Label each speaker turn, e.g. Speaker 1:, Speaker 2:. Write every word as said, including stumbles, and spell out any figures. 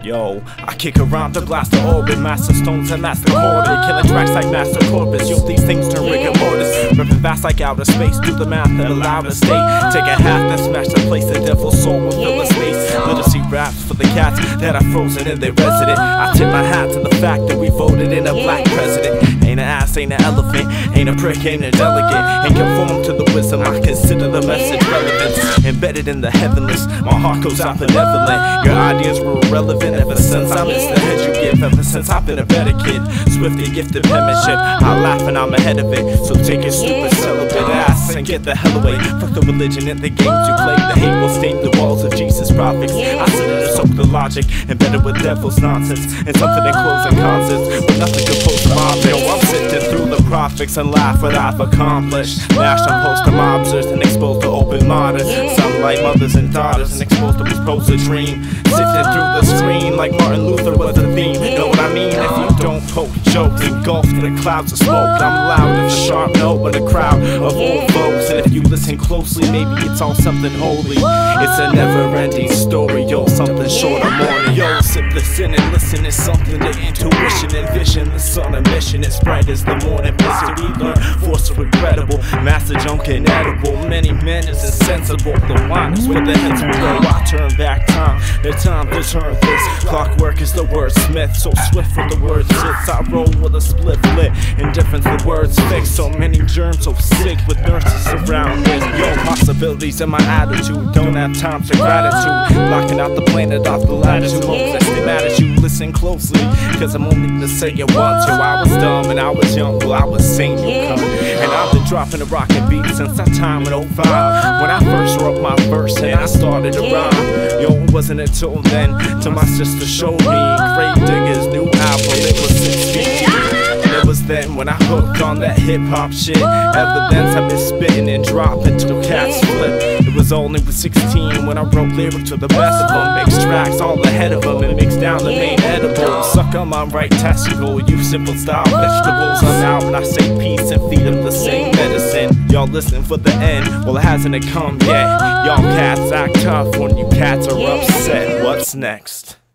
Speaker 1: Yo, I kick around the blast of orbit, master stones and master orbit, killing tracks like master corpus. Yo, these things turn rigor mortis, ripping vast like outer space. Do the math and allow the state. Take a half that smash the place. The devil's soul will fill the space. Literacy raps for the cats that are frozen in their resident. I tip my hat to the fact that we voted in a black president. Ain't an ass, ain't an elephant, ain't a prick, ain't a delegate. Ain't conform to the wisdom, I consider the message relevant. Embedded in the heavenless, my heart goes out benevolent. Your ideas were irrelevant ever since I missed the head you give. Ever since I've been a better kid, swiftly gifted penmanship. I laugh and I'm ahead of it, so take your stupid celibate ass and get the hell away. Fuck the religion and the games you play. The hate will stain the walls of Jesus' prophets. I sit and soak the logic, embedded with devil's nonsense. And something in closing concerts, but nothing can post to my bill. I'm sifting through the prophets and laugh what I've accomplished. Mashed on post to mobsters and exposed to open martyrs. Some like mothers and daughters and exposed to expose a dream. Sifting through the screen like Martin Luther was a theme. Know what I mean? If you don't poke jokes, engulfed in the clouds of smoke. I'm loud as a sharp note with a crowd of old folks. And if you listen closely, maybe it's all something holy. It's a never-ending story, yo, something short of morning. Yo, sip this in and listen, it's something to intuition and vision. The sun of mission, it's bright as the morning blizzard. We learn, force are regrettable, master junk inedible. Many men is insensible, the wine is where the heads will go. I turn back time, the time to turn this. Clockwork is the wordsmith, so swift with the word sits. I roll with a split lit, indifference the words fix. So many germs, so sick with nurses around this. Yo, possibilities in my attitude, don't have time for gratitude. Blocking out the planet off the latitude. Hope that stay mad at you, listen closely, cause I'm only gonna say it once. Yo, I was dumb and I was young, well I was sane, you come. And I've been dropping a rockin' beat since that time in oh five, when I first wrote my verse and I started to rhyme. Yo, it wasn't until then, till my sister showed me Grave Digger's new album, it was six feet deep. It was then when I hooked on that hip-hop shit. Evidence I've been spitting and dropping till cats flip. It was only with sixteen when I wrote lyrics to the best of them. Mixed tracks all ahead of them and mixed down the main edible. Suck on my right testicle, you simple style vegetables. I'm out when I say peace and feed them the same medicine. Y'all listen for the end, well it hasn't come yet. Y'all cats act tough when you cats are upset. What's next?